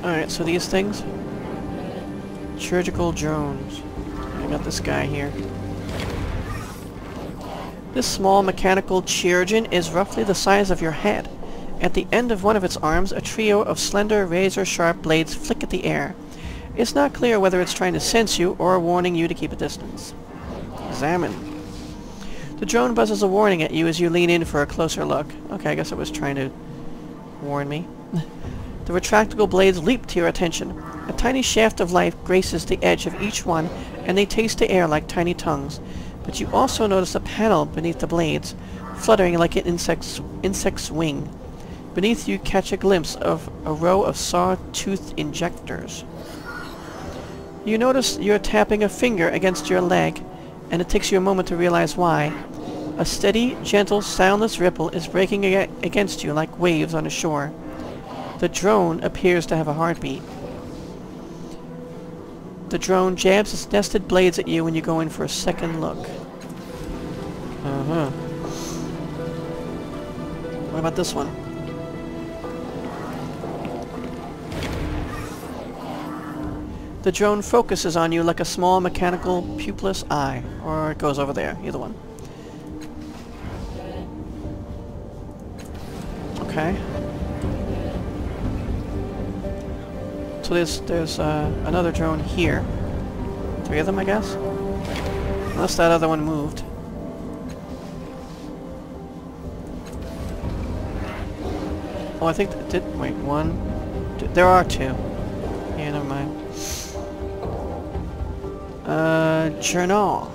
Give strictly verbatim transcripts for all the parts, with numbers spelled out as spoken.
Alright, so these things. Chiurgical drones. I got this guy here. This small mechanical chirurgeon is roughly the size of your head. At the end of one of its arms, a trio of slender, razor-sharp blades flick at the air. It's not clear whether it's trying to sense you or warning you to keep a distance. Examine. The drone buzzes a warning at you as you lean in for a closer look. Okay, I guess it was trying to warn me. The retractable blades leap to your attention. A tiny shaft of light graces the edge of each one, and they taste the air like tiny tongues. But you also notice a panel beneath the blades, fluttering like an insect's, insect's wing. Beneath you catch a glimpse of a row of saw-toothed injectors. You notice you're tapping a finger against your leg, and it takes you a moment to realize why. A steady, gentle, soundless ripple is breaking ag against you like waves on a shore. The drone appears to have a heartbeat. The drone jabs its nested blades at you when you go in for a second look. Uh-huh. What about this one? The drone focuses on you like a small mechanical pupilless eye. Or it goes over there. Either one. Okay. So there's, there's uh, another drone here. Three of them, I guess? Unless that other one moved. Oh, I think... Th did, wait, one... Two, there are two. Yeah, never mind. Uh, Jernaugh.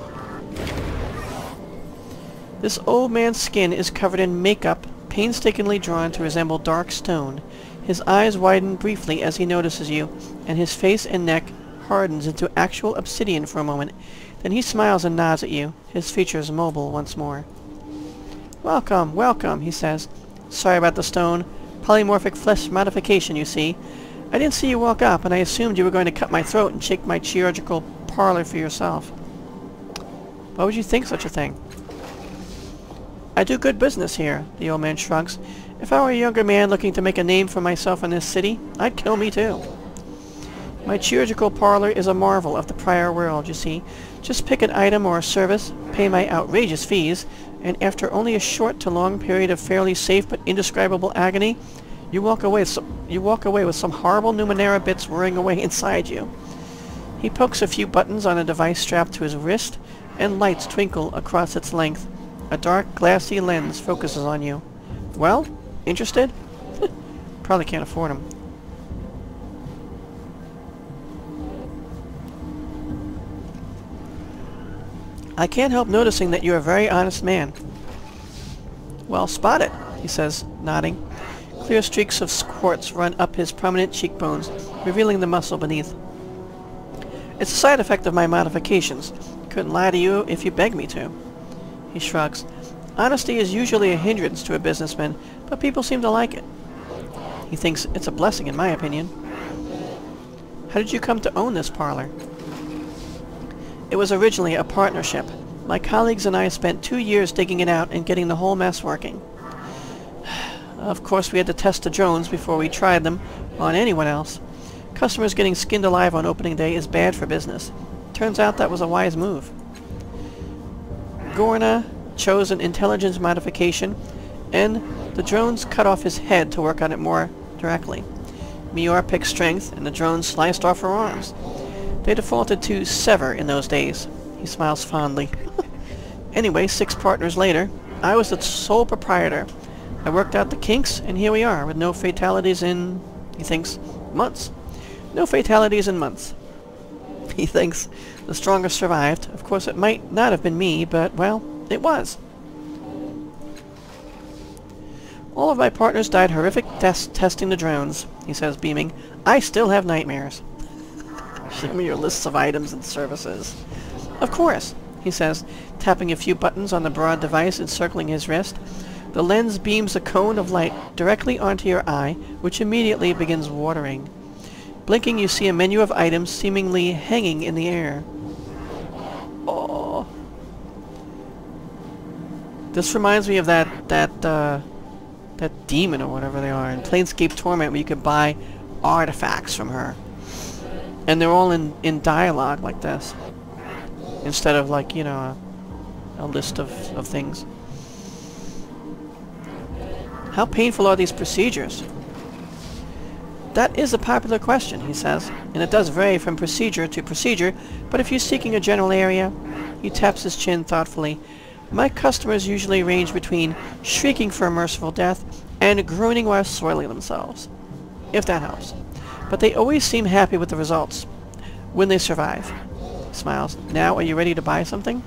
This old man's skin is covered in makeup, painstakingly drawn to resemble dark stone. His eyes widen briefly as he notices you, and his face and neck hardens into actual obsidian for a moment. Then he smiles and nods at you, his features mobile once more. "Welcome, welcome," he says. "Sorry about the stone. Polymorphic flesh modification, you see. I didn't see you walk up, and I assumed you were going to cut my throat and shake my Chiurgical Parlor for yourself." "Why would you think such a thing?" "I do good business here," the old man shrugs. "If I were a younger man looking to make a name for myself in this city, I'd kill me too. My Chiurgical Parlor is a marvel of the prior world, you see. Just pick an item or a service, pay my outrageous fees, and after only a short to long period of fairly safe but indescribable agony, you walk away so you walk away with some horrible Numenera bits whirring away inside you." He pokes a few buttons on a device strapped to his wrist, and lights twinkle across its length. A dark, glassy lens focuses on you. "Well, interested?" Probably can't afford them. "I can't help noticing that you're a very honest man." "Well spotted," he says, nodding. Clear streaks of quartz run up his prominent cheekbones, revealing the muscle beneath. "It's a side effect of my modifications. Couldn't lie to you if you begged me to." He shrugs. "Honesty is usually a hindrance to a businessman, but people seem to like it." He thinks it's a blessing in my opinion. "How did you come to own this parlor?" "It was originally a partnership. My colleagues and I spent two years digging it out and getting the whole mess working. Of course we had to test the drones before we tried them on anyone else. Customers getting skinned alive on opening day is bad for business. Turns out that was a wise move. Jernaugh chose an intelligence modification, and the drones cut off his head to work on it more directly. Mior picked strength, and the drones sliced off her arms. They defaulted to sever in those days." He smiles fondly. "Anyway, six partners later, I was the sole proprietor. I worked out the kinks, and here we are, with no fatalities in," he thinks, "months. No fatalities in months." He thinks the strongest survived. Of course, it might not have been me, but, well, it was. "All of my partners died horrific deaths testing the drones," he says, beaming. "I still have nightmares." "Show me your lists of items and services." "Of course," he says, tapping a few buttons on the broad device encircling his wrist. The lens beams a cone of light directly onto your eye, which immediately begins watering. Blinking, you see a menu of items seemingly hanging in the air. Oh. This reminds me of that, that, uh, that demon or whatever they are in Planescape Torment, where you could buy artifacts from her. And they're all in, in dialogue like this. Instead of like, you know, a, a list of, of things. How painful are these procedures? That is a popular question, he says, and it does vary from procedure to procedure, but if you're seeking a general area, he taps his chin thoughtfully. My customers usually range between shrieking for a merciful death and groaning while soiling themselves, if that helps. But they always seem happy with the results, when they survive. He smiles. Now, are you ready to buy something?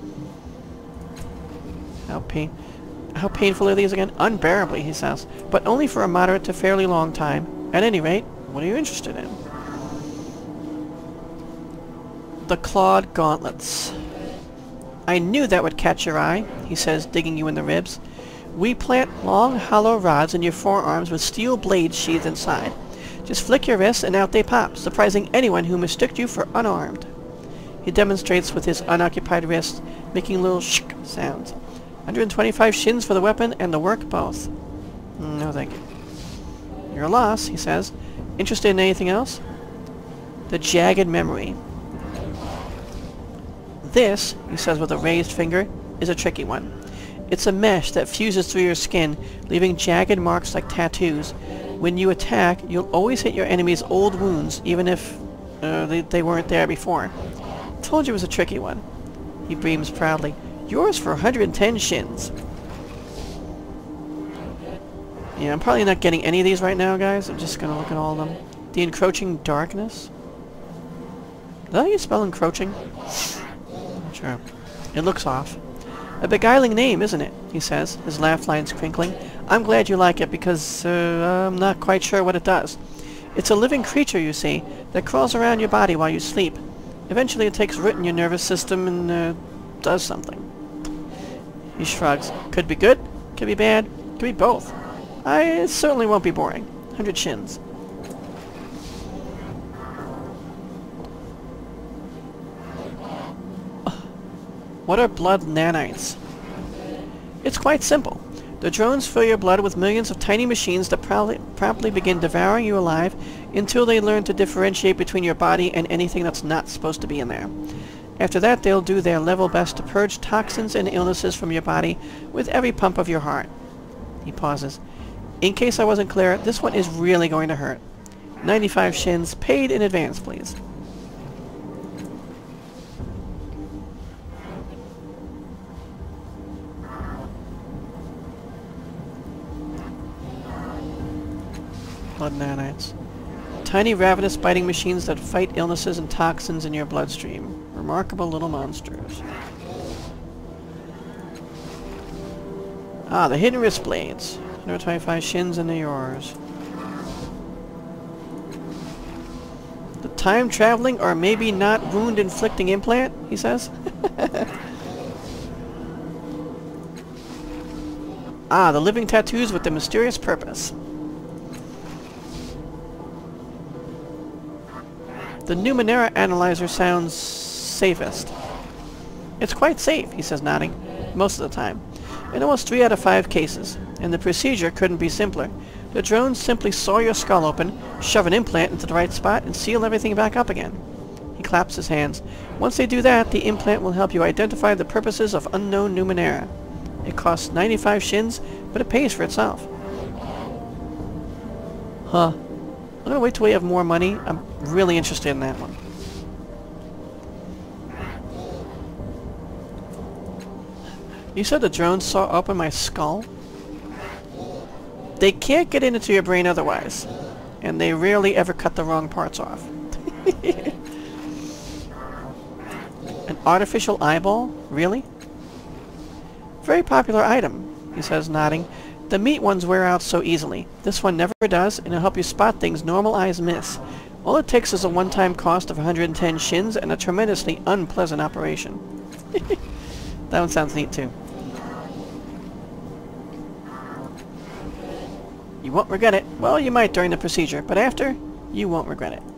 How pain... How painful are these again? Unbearably, he says, but only for a moderate to fairly long time. At any rate, what are you interested in? The clawed gauntlets. I knew that would catch your eye, he says, digging you in the ribs. We plant long, hollow rods in your forearms with steel blades sheathed inside. Just flick your wrists and out they pop, surprising anyone who mistook you for unarmed. He demonstrates with his unoccupied wrist, making little shk sounds. one hundred twenty-five shins for the weapon and the work both. No thank you. You're a loss, he says. Interested in anything else? The jagged memory. This, he says with a raised finger, is a tricky one. It's a mesh that fuses through your skin, leaving jagged marks like tattoos. When you attack, you'll always hit your enemy's old wounds, even if uh, they, they weren't there before. Told you it was a tricky one. He beams proudly. Yours for one hundred ten shins. Yeah, I'm probably not getting any of these right now, guys. I'm just gonna look at all of them. The encroaching darkness. Is that how you spell encroaching? Not sure. It looks off. A beguiling name, isn't it? He says, his laugh lines crinkling. I'm glad you like it because uh, I'm not quite sure what it does. It's a living creature, you see, that crawls around your body while you sleep. Eventually it takes root in your nervous system and uh, does something. He shrugs. Could be good, could be bad, could be both. I it certainly won't be boring. one hundred shins. What are blood nanites? It's quite simple. The drones fill your blood with millions of tiny machines that promptly, promptly begin devouring you alive until they learn to differentiate between your body and anything that's not supposed to be in there. After that, they'll do their level best to purge toxins and illnesses from your body with every pump of your heart. He pauses. In case I wasn't clear, this one is really going to hurt. ninety-five shins, paid in advance, please. Blood nanites. Tiny ravenous biting machines that fight illnesses and toxins in your bloodstream. Remarkable little monsters. Ah, the hidden wrist blades. one hundred twenty-five shins and they're yours. The time-traveling or maybe not wound-inflicting implant, he says. Ah, the living tattoos with the mysterious purpose. The Numenera analyzer sounds safest. It's quite safe, he says, nodding. Most of the time. In almost three out of five cases. And the procedure couldn't be simpler. The drones simply saw your skull open, shove an implant into the right spot, and seal everything back up again. He claps his hands. Once they do that, the implant will help you identify the purposes of unknown Numenera. It costs ninety-five shins, but it pays for itself. Huh. I'm gonna wait till we have more money. I'm really interested in that one. You said the drones saw open my skull? They can't get into your brain otherwise. And they rarely ever cut the wrong parts off. An artificial eyeball? Really? Very popular item, he says, nodding. The meat ones wear out so easily. This one never does, and it'll help you spot things normal eyes miss. All it takes is a one-time cost of one hundred ten shins and a tremendously unpleasant operation. That one sounds neat, too. You won't regret it. Well, you might during the procedure, but after, you won't regret it.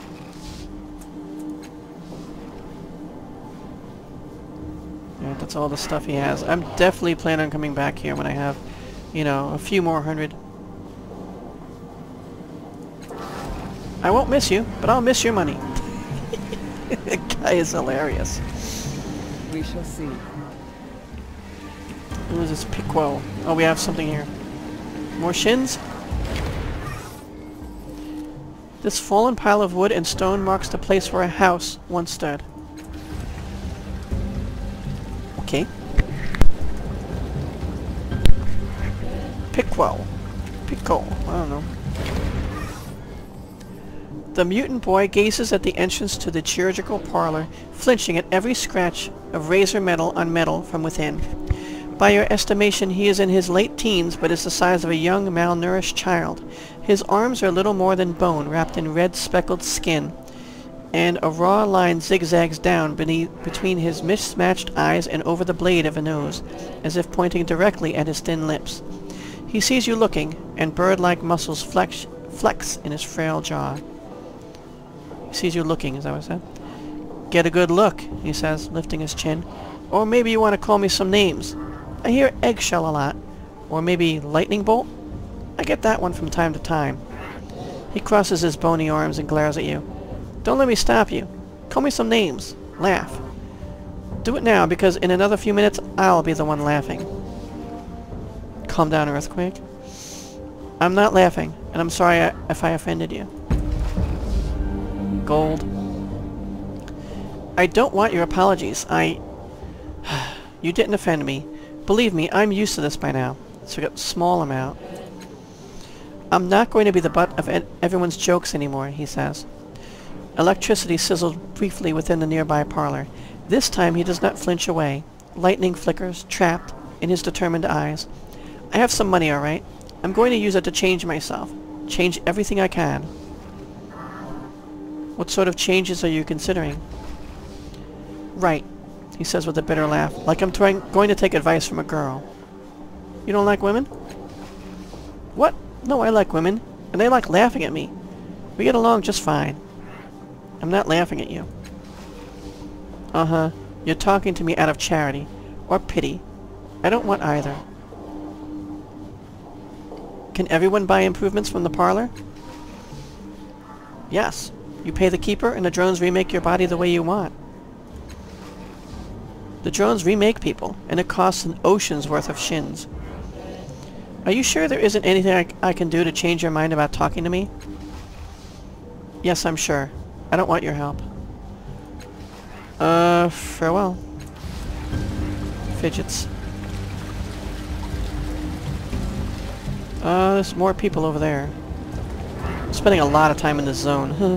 Alright, that's all the stuff he has. I'm definitely planning on coming back here when I have, you know, a few more hundred. I won't miss you, but I'll miss your money. The guy is hilarious. We shall see. Who is this Piquo? Oh, we have something here. More shins? This fallen pile of wood and stone marks the place where a house once stood. Okay. Piquo. Pico. I don't know. The mutant boy gazes at the entrance to the Chiurgical Parlor, flinching at every scratch of razor metal on metal from within. By your estimation, he is in his late teens, but is the size of a young, malnourished child. His arms are little more than bone, wrapped in red speckled skin, and a raw line zigzags down beneath, between his mismatched eyes and over the blade of a nose, as if pointing directly at his thin lips. He sees you looking, and bird-like muscles flex, flex in his frail jaw. He sees you looking, is that what I said? Get a good look, he says, lifting his chin. Or maybe you want to call me some names. I hear eggshell a lot. Or maybe lightning bolt? I get that one from time to time. He crosses his bony arms and glares at you. Don't let me stop you. Call me some names. Laugh. Do it now, because in another few minutes, I'll be the one laughing. Calm down, Earthquake. I'm not laughing, and I'm sorry I, if I offended you. Gold. I don't want your apologies. I... You didn't offend me. Believe me, I'm used to this by now. So we got a small amount. I'm not going to be the butt of ed everyone's jokes anymore, he says. Electricity sizzled briefly within the nearby parlor. This time he does not flinch away. Lightning flickers, trapped, in his determined eyes. I have some money, all right. I'm going to use it to change myself. Change everything I can. What sort of changes are you considering? Right, he says with a bitter laugh, like I'm trying, going to take advice from a girl. You don't like women? What? No, I like women, and they like laughing at me. We get along just fine. I'm not laughing at you. Uh-huh. You're talking to me out of charity. Or pity. I don't want either. Can everyone buy improvements from the parlor? Yes. You pay the keeper, and the drones remake your body the way you want. The drones remake people, and it costs an ocean's worth of shins. Are you sure there isn't anything I, I can do to change your mind about talking to me? Yes, I'm sure. I don't want your help. Uh, farewell. Fidgets. Uh, there's more people over there. I'm spending a lot of time in this zone. Huh.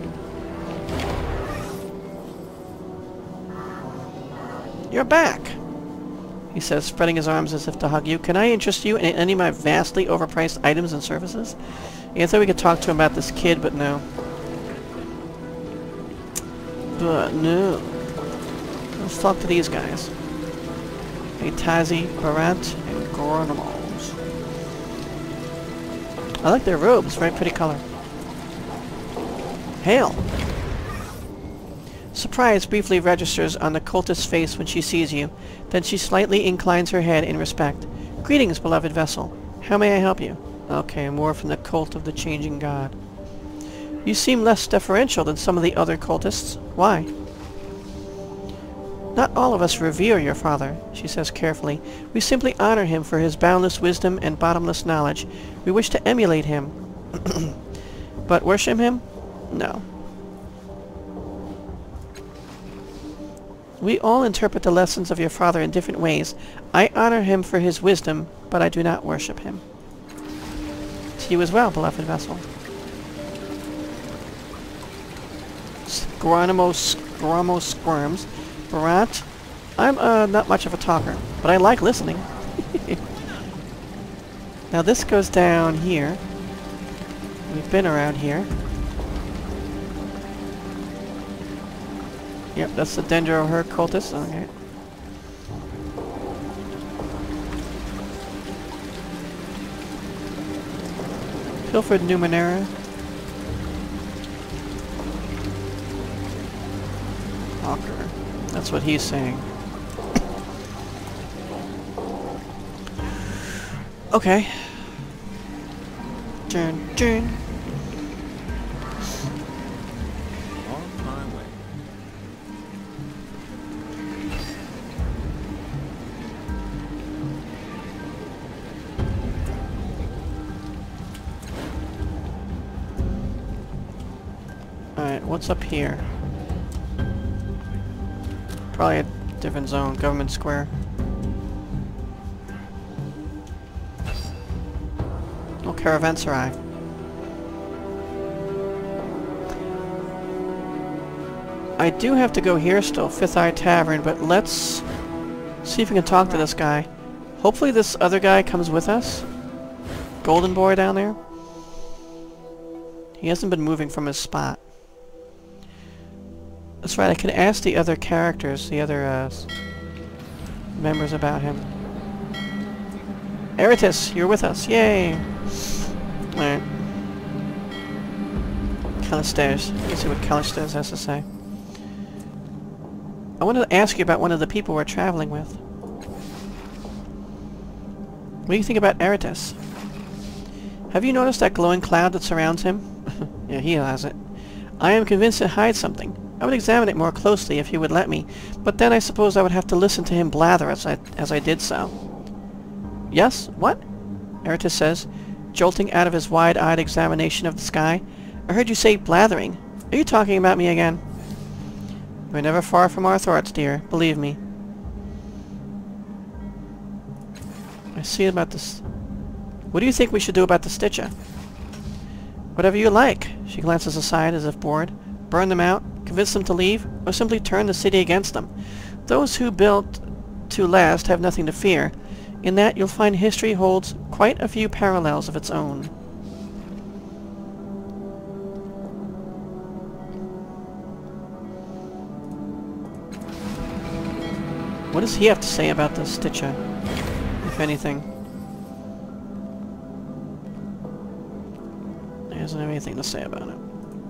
You're back! He says, spreading his arms as if to hug you. Can I interest you in any of my vastly overpriced items and services? Yeah, I thought we could talk to him about this kid, but no. But no. Let's talk to these guys. Hey, Tazi, Barant, and Gornamos. I like their robes, very pretty color. Hail! Surprise briefly registers on the cultist's face when she sees you. Then she slightly inclines her head in respect. Greetings, beloved vessel. How may I help you? Okay, more from the cult of the changing god. You seem less deferential than some of the other cultists. Why? Not all of us revere your father, she says carefully. We simply honor him for his boundless wisdom and bottomless knowledge. We wish to emulate him. But worship him? No. We all interpret the lessons of your father in different ways. I honor him for his wisdom, but I do not worship him. To you as well, beloved vessel. Gronimo Squirmo Squirms. Barat, I'm uh, not much of a talker, but I like listening. Now this goes down here. We've been around here. Yep, that's the Dendro Her cultist. Okay. Pilfered Numenera. Hawker. That's what he's saying. Okay. Turn, turn. what's up here? Probably a different zone. Government Square. Oh, Caravanserai. I do have to go here still, Fifth Eye Tavern, but let's see if we can talk to this guy. Hopefully this other guy comes with us. Golden Boy down there. He hasn't been moving from his spot. That's right, I can ask the other characters, the other uh, members about him. Erritus, you're with us. Yay! Alright. Calistairs. Let's see what Calistairs has to say. I wanted to ask you about one of the people we're traveling with. What do you think about Erritus? Have you noticed that glowing cloud that surrounds him? Yeah, he has it. I am convinced it hides something. I would examine it more closely if he would let me, but then I suppose I would have to listen to him blather as I, as I did so. Yes? What? Erritus says, jolting out of his wide-eyed examination of the sky. I heard you say blathering. Are you talking about me again? We're never far from our thoughts, dear. Believe me. I see about this. What do you think we should do about the Stitcher? Whatever you like. She glances aside as if bored. Burn them out, convince them to leave, or simply turn the city against them. Those who built to last have nothing to fear. In that you'll find history holds quite a few parallels of its own. What does he have to say about the Stitcher, if anything? He doesn't have anything to say about it.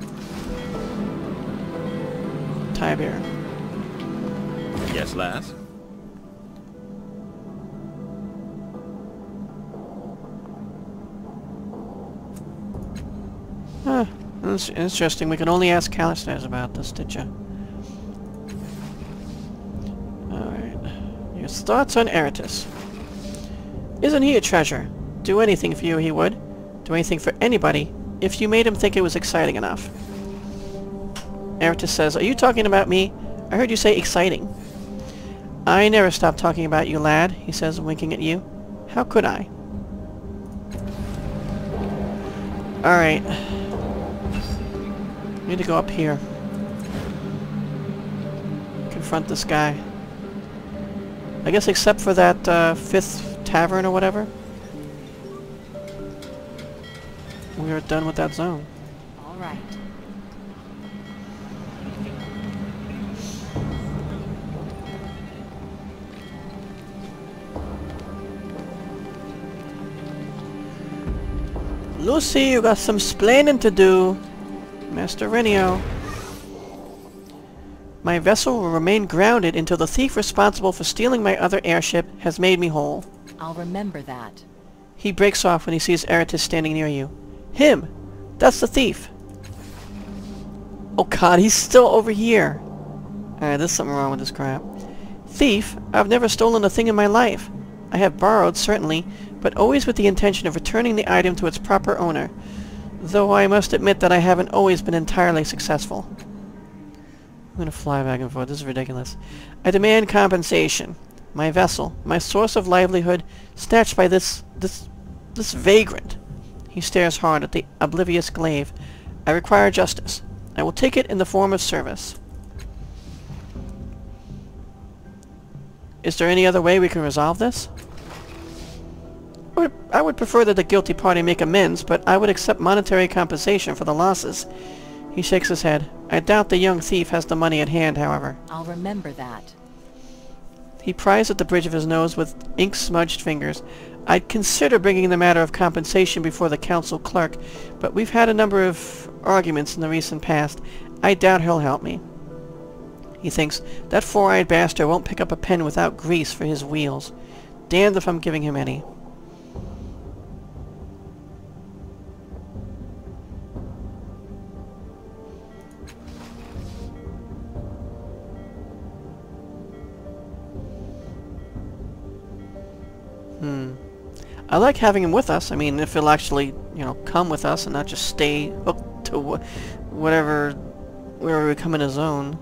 Tiber. Yes, lass? Huh. That's interesting. We can only ask Calistairs about the Stitcher. Alright. Your thoughts on Erritus. Isn't he a treasure? Do anything for you he would. Do anything for anybody if you made him think it was exciting enough. Erritus says, are you talking about me? I heard you say exciting. I never stop talking about you, lad, he says, winking at you. How could I? Alright. We need to go up here. Confront this guy. I guess except for that uh, fifth tavern or whatever. We are done with that zone. All right. Lucy, you got some splaining to do. Master Rennio. My vessel will remain grounded until the thief responsible for stealing my other airship has made me whole. I'll remember that. He breaks off when he sees Erritus standing near you. Him! That's the thief! Oh god, he's still over here! Alright, there's something wrong with this crap. Thief? I've never stolen a thing in my life. I have borrowed, certainly, but always with the intention of returning the item to its proper owner. Though I must admit that I haven't always been entirely successful. I'm gonna fly back and forth. This is ridiculous. I demand compensation. My vessel, my source of livelihood, snatched by this... this... this vagrant. He stares hard at the oblivious glaive. I require justice. I will take it in the form of service. Is there any other way we can resolve this? I would, I would prefer that the guilty party make amends, but I would accept monetary compensation for the losses. He shakes his head. I doubt the young thief has the money at hand, however. I'll remember that. He pries at the bridge of his nose with ink-smudged fingers. I'd consider bringing the matter of compensation before the council clerk, but we've had a number of arguments in the recent past. I doubt he'll help me. He thinks, that four-eyed bastard won't pick up a pen without grease for his wheels. Damned if I'm giving him any. Hmm. I like having him with us. I mean, if he'll actually, you know, come with us and not just stay hooked to wh whatever where we come in a zone.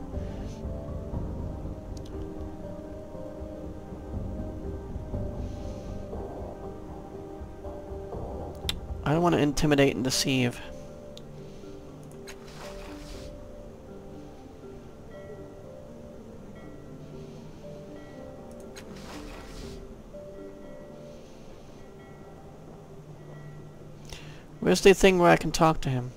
I don't want to intimidate and deceive. Where's the thing where I can talk to him?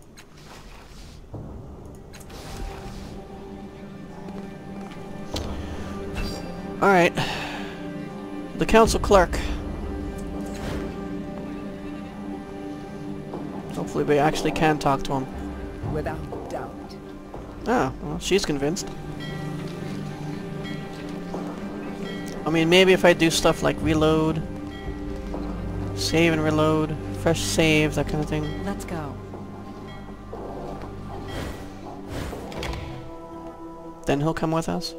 Alright. The council clerk. Hopefully we actually can talk to him. Without doubt. Ah, well, she's convinced. I mean, maybe if I do stuff like reload, save and reload, fresh save, that kind of thing. Let's go. Then he'll come with us?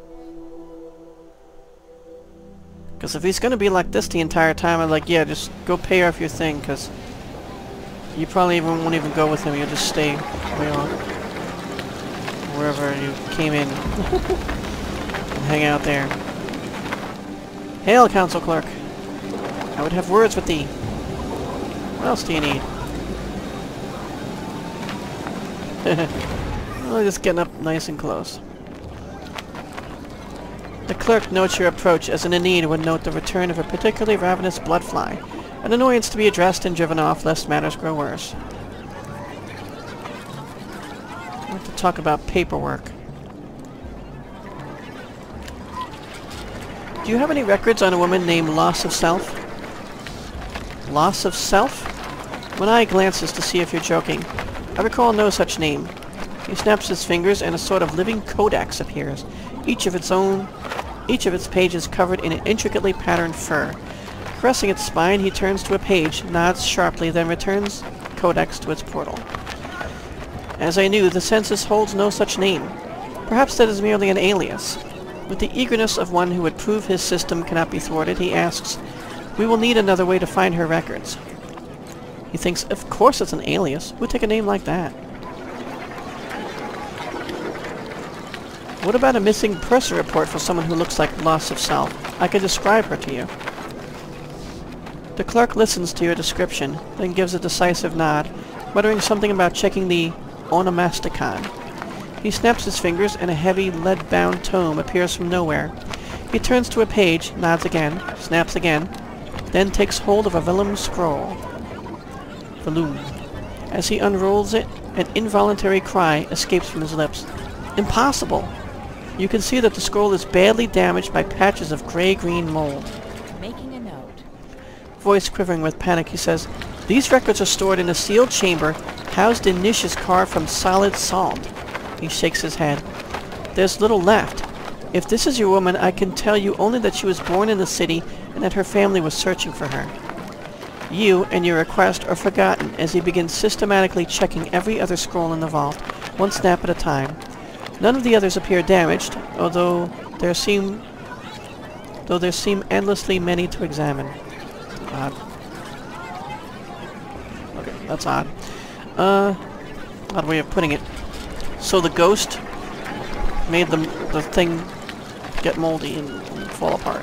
Because if he's gonna be like this the entire time, I'm like, yeah, just go pay off your thing, because you probably even won't even go with him, you'll just stay way off. Wherever you came in. And hang out there. Hail, council clerk! I would have words with thee. What else do you need? Well, just getting up nice and close. The clerk notes your approach, as an Aeneid would note the return of a particularly ravenous bloodfly, an annoyance to be addressed and driven off lest matters grow worse. I want to talk about paperwork. Do you have any records on a woman named Loss of Self? Loss of Self? When I glances to see if you're joking, I recall no such name. He snaps his fingers and a sort of living codex appears, each of its own, each of its pages covered in an intricately patterned fur. Caressing its spine, he turns to a page, nods sharply, then returns codex to its portal. As I knew, the census holds no such name. Perhaps that is merely an alias. With the eagerness of one who would prove his system cannot be thwarted, he asks, "We will need another way to find her records." He thinks, of course it's an alias. Who'd take a name like that? What about a missing person report for someone who looks like Loss of Self? I could describe her to you. The clerk listens to your description, then gives a decisive nod, muttering something about checking the onomasticon. He snaps his fingers and a heavy, lead-bound tome appears from nowhere. He turns to a page, nods again, snaps again, then takes hold of a vellum scroll. Volume. As he unrolls it, an involuntary cry escapes from his lips. Impossible! You can see that the scroll is badly damaged by patches of gray-green mold. Making a note. Voice quivering with panic, he says, "These records are stored in a sealed chamber, housed in niches carved from solid salt." He shakes his head. "There's little left. If this is your woman, I can tell you only that she was born in the city and that her family was searching for her. You and your request are forgotten," as he begins systematically checking every other scroll in the vault, one snap at a time. None of the others appear damaged, although there seem though there seem endlessly many to examine. Odd. Okay, that's odd. Uh, odd way of putting it. So the ghost made the the thing get moldy and, and fall apart.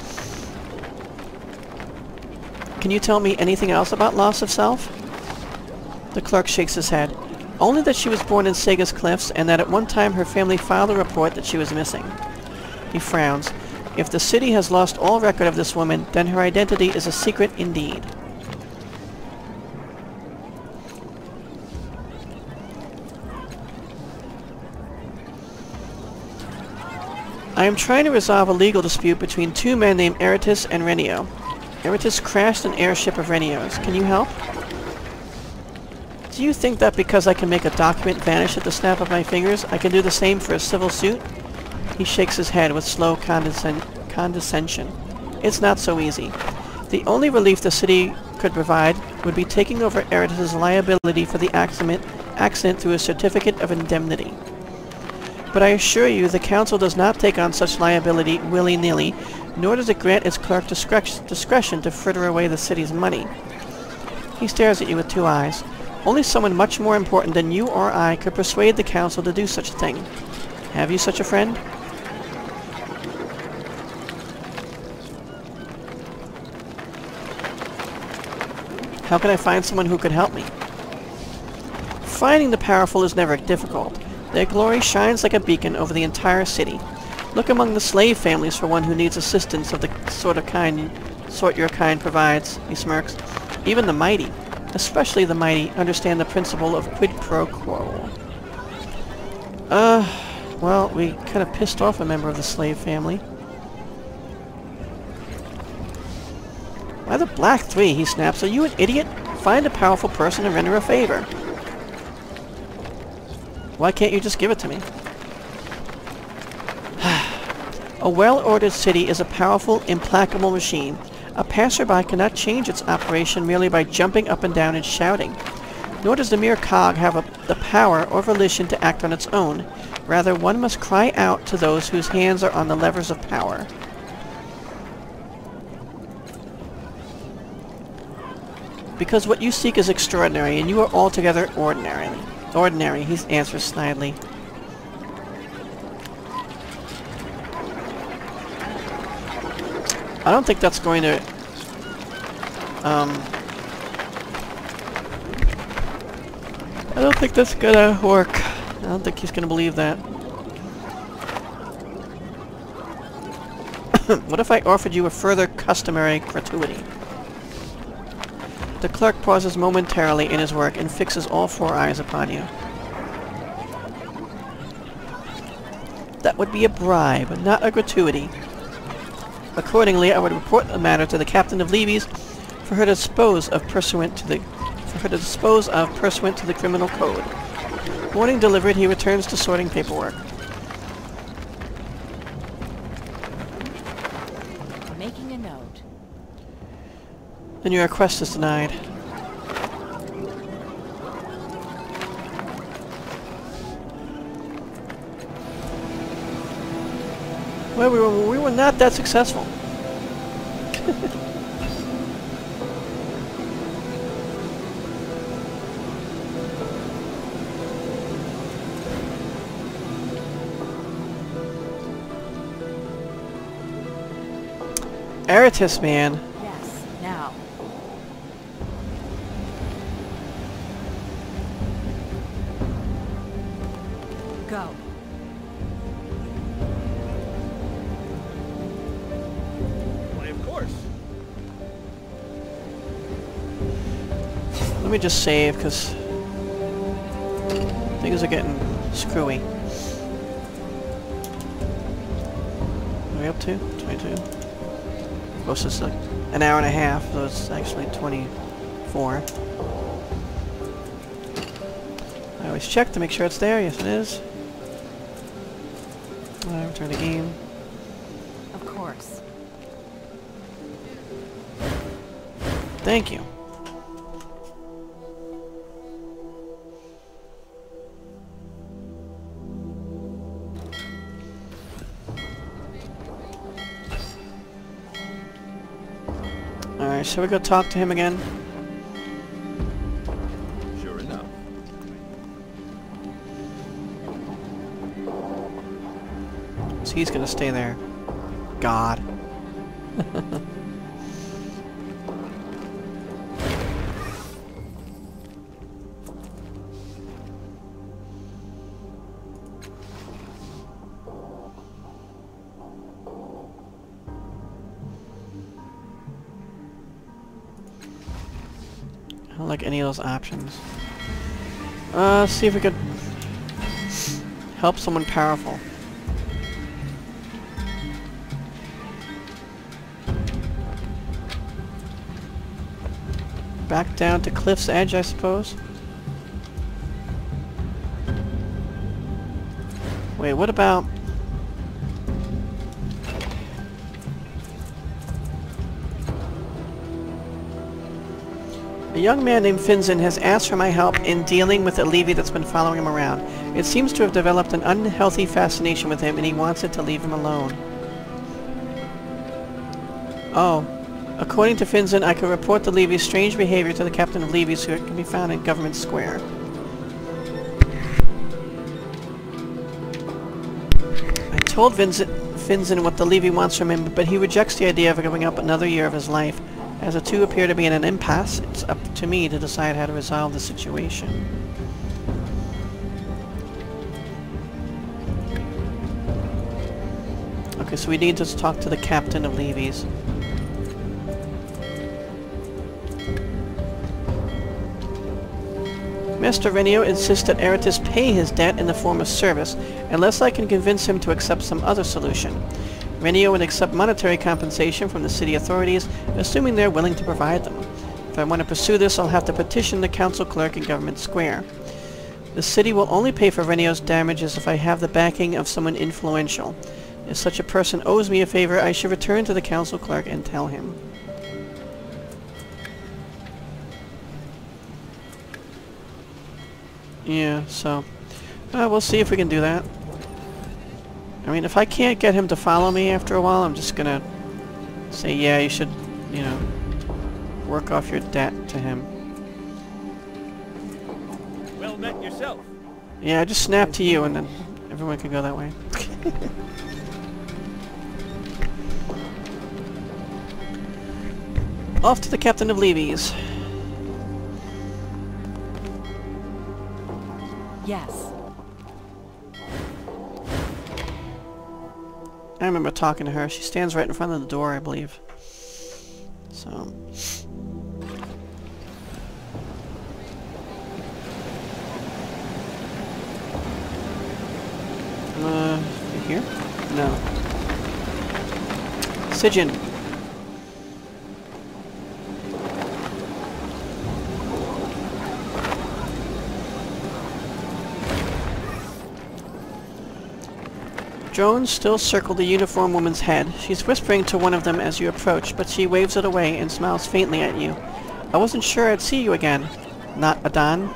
Can you tell me anything else about Loss of Self? The clerk shakes his head. Only that she was born in Sega's Cliffs, and that at one time her family filed a report that she was missing. He frowns. If the city has lost all record of this woman, then her identity is a secret indeed. I am trying to resolve a legal dispute between two men named Erritus and Rennio. Erritus crashed an airship of Rennio's. Can you help? Do you think that because I can make a document vanish at the snap of my fingers, I can do the same for a civil suit? He shakes his head with slow condescend condescension. It's not so easy. The only relief the city could provide would be taking over Erritus's liability for the accident, accident through a certificate of indemnity. But I assure you the council does not take on such liability willy-nilly, nor does it grant its clerk discre discretion to fritter away the city's money. He stares at you with two eyes. Only someone much more important than you or I could persuade the Council to do such a thing. Have you such a friend? How can I find someone who could help me? Finding the powerful is never difficult. Their glory shines like a beacon over the entire city. Look among the slave families for one who needs assistance of the sort of kind sort your kind provides, he smirks. Even the mighty, especially the mighty, understand the principle of quid pro quo. Uh, well, we kind of pissed off a member of the slave family. Why the black three, he snaps. Are you an idiot? Find a powerful person and render a favor. Why can't you just give it to me? A well-ordered city is a powerful, implacable machine. A passerby cannot change its operation merely by jumping up and down and shouting. Nor does the mere cog have a, the power or volition to act on its own. Rather, one must cry out to those whose hands are on the levers of power. Because what you seek is extraordinary, and you are altogether ordinary. Ordinary, he answers snidely. I don't think that's going to... Um... I don't think that's gonna work. I don't think he's gonna believe that. What if I offered you a further customary gratuity? The clerk pauses momentarily in his work and fixes all four eyes upon you. That would be a bribe, not a gratuity. Accordingly, I would report the matter to the captain of levies for her to dispose of pursuant to the for her to dispose of pursuant to the criminal code. Warning delivered, he returns to sorting paperwork. Making a note. Then your request is denied. Well, we were, we were not that successful. Erritus, man. Yes, now. Go. Why, of course. Let me just save, because things are getting screwy. What are we up to? twenty-two. Well, it's like an hour and a half, so it's actually twenty-four. I always check to make sure it's there. Yes, it is. I return the game. Of course. Thank you. Alright, shall we go talk to him again? Sure enough. So he's gonna stay there. God. I don't like any of those options. Uh, let's see if we could help someone powerful. Back down to Cliff's Edge, I suppose. Wait, what about... A young man named Finzen has asked for my help in dealing with a levy that's been following him around. It seems to have developed an unhealthy fascination with him, and he wants it to leave him alone. Oh. According to Finzen, I could report the Levy's strange behavior to the captain of Levy's, who can be found in Government Square. I told Vincent, Finzen what the Levy wants from him, but he rejects the idea of giving up another year of his life. As the two appear to be in an impasse, it's up to me to decide how to resolve the situation. Okay, so we need to talk to the captain of Levy's. Master Rennio insists that Erritus pay his debt in the form of service, unless I can convince him to accept some other solution. Rennio would accept monetary compensation from the city authorities, assuming they're willing to provide them. If I want to pursue this, I'll have to petition the council clerk in Government Square. The city will only pay for Rennio's damages if I have the backing of someone influential. If such a person owes me a favor, I should return to the council clerk and tell him. Yeah, so... Uh, we'll see if we can do that. I mean, if I can't get him to follow me after a while, I'm just gonna say, yeah, you should, you know, work off your debt to him. Well met yourself. Yeah, just snap to you and then everyone can go that way. Off to the captain of Levy's. Yes. I remember talking to her. She stands right in front of the door, I believe. So... Uh, here? No. Sigyn. Drones still circle the uniformed woman's head. She's whispering to one of them as you approach, but she waves it away and smiles faintly at you. I wasn't sure I'd see you again. Not Adan?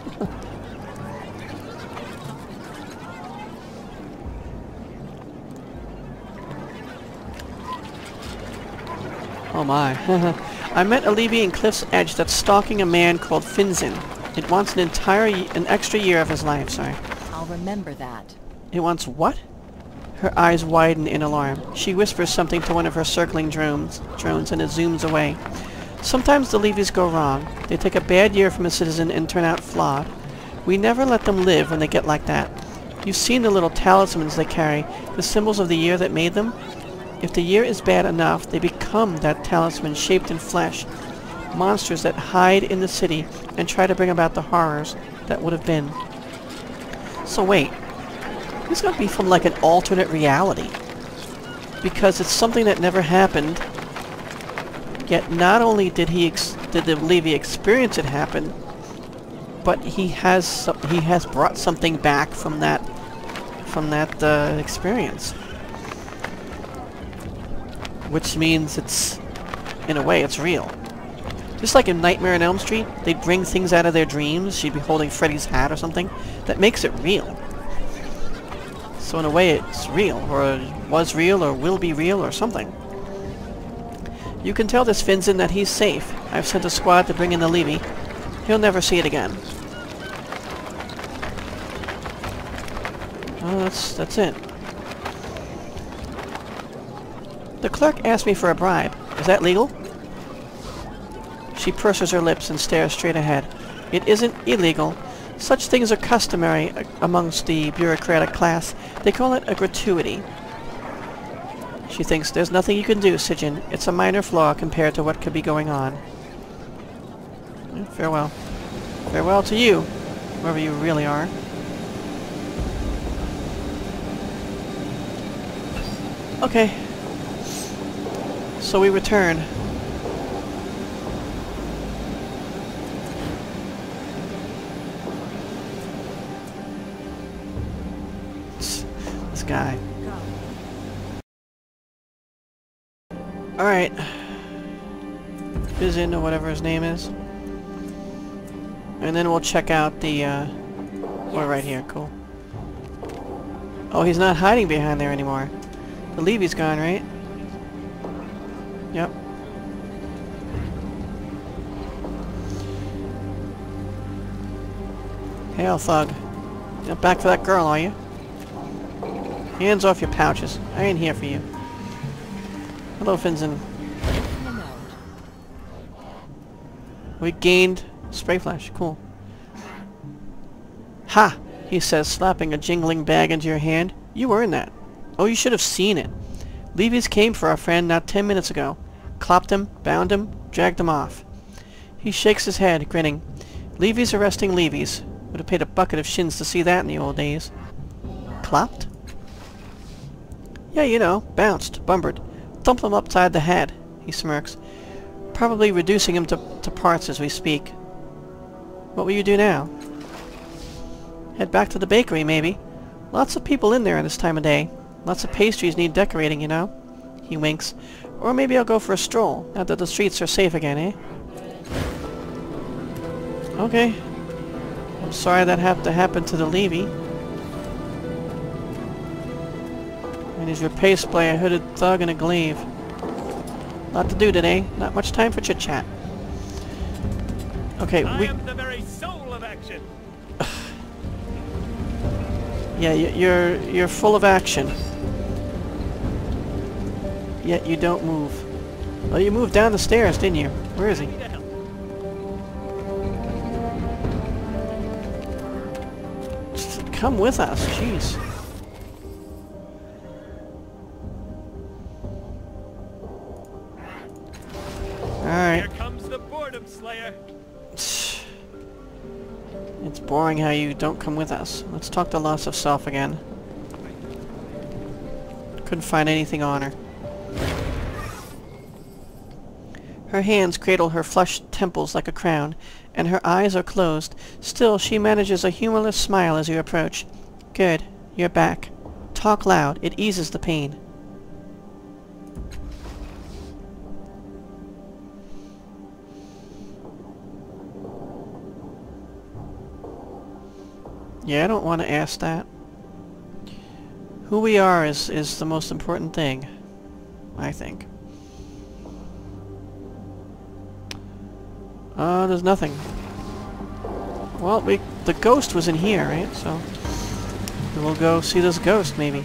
Oh my. I met a Levy in Cliff's Edge that's stalking a man called Finzen. It wants an entire, y an extra year of his life, sorry. I'll remember that. It wants what? Her eyes widen in alarm. She whispers something to one of her circling drones, drones and it zooms away. Sometimes the Levies go wrong. They take a bad year from a citizen and turn out flawed. We never let them live when they get like that. You've seen the little talismans they carry, the symbols of the year that made them? If the year is bad enough, they become that talisman shaped in flesh. Monsters that hide in the city and try to bring about the horrors that would have been. So wait. This got to be from like an alternate reality. Because it's something that never happened. Yet not only did he ex did the Levy experience it happen, but he has so he has brought something back from that from that uh, experience. Which means it's, in a way, it's real. Just like in Nightmare on Elm Street, they'd bring things out of their dreams. She'd be holding Freddy's hat or something. That makes it real. So in a way it's real, or was real, or will be real, or something. You can tell this Finzen that he's safe. I've sent a squad to bring in the Levy. He'll never see it again. Oh, that's, that's it. The clerk asked me for a bribe. Is that legal? She purses her lips and stares straight ahead. It isn't illegal. Such things are customary amongst the bureaucratic class. They call it a gratuity. She thinks, there's nothing you can do, Sigyn. It's a minor flaw compared to what could be going on. Yeah, farewell. Farewell to you, whoever you really are. Okay. So we return. This guy. Alright. Bizin or whatever his name is. And then we'll check out the, uh... We're right here, cool. Oh, he's not hiding behind there anymore. The Levy's gone, right? Yep. Hail, thug. You're back for that girl, are you? Hands off your pouches. I ain't here for you. Hello, Finzen. We gained spray flash. Cool. Ha! He says, slapping a jingling bag into your hand. You earned that. Oh, you should have seen it. Levy's came for our friend not ten minutes ago. Clopped him, bound him, dragged him off. He shakes his head, grinning. Levy's arresting Levy's. Would have paid a bucket of shins to see that in the old days. Clopped? Yeah, you know, bounced, bumbered. Thumped him upside the head, he smirks. Probably reducing him to, to parts as we speak. What will you do now? Head back to the bakery, maybe. Lots of people in there at this time of day. Lots of pastries need decorating, you know. He winks. Or maybe I'll go for a stroll, now that the streets are safe again, eh? Okay. I'm sorry that had to happen to the Levy. And he's replaced by a hooded thug and a glaive. Lot to do today. Not much time for chit-chat. Okay, I we... am the very soul of action. Yeah, y you're you're full of action. Yet you don't move. Well, you moved down the stairs, didn't you? Where is he? Just come with us, jeez. Alright. Here comes the boredom slayer. It's boring how you don't come with us. Let's talk to Loss of Self again. Couldn't find anything on her. Her hands cradle her flushed temples like a crown, and her eyes are closed. Still, she manages a humorless smile as you approach. Good. You're back. Talk loud. It eases the pain. Yeah, I don't want to ask that. Who we are is, is the most important thing, I think. Uh, there's nothing. Well, we the ghost was in here, right? So we'll go see this ghost, maybe.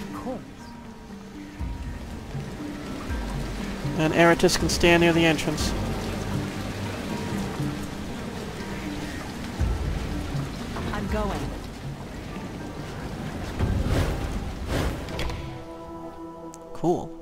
And Erritus can stand near the entrance. I'm going. Cool.